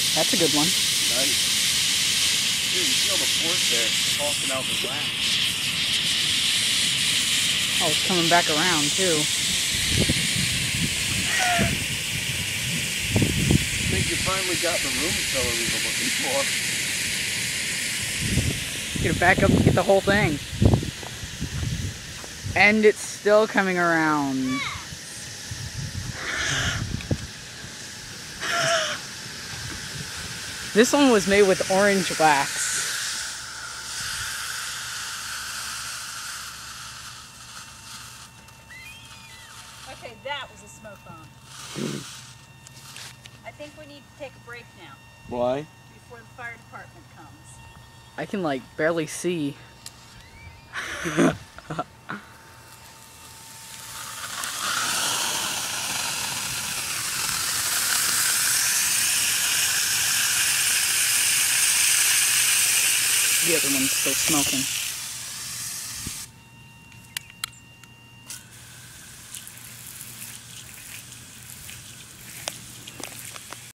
That's a good one. Nice. Dude, you see all the force there tossing out the wax. Oh, it's coming back around too. I think you finally got the room color we were looking for. Get it back up and get the whole thing. And it's still coming around. This one was made with orange wax. Okay, that was a smoke bomb. I think we need to take a break now. Why? Before the fire department comes. I can like barely see. The other one's still smoking.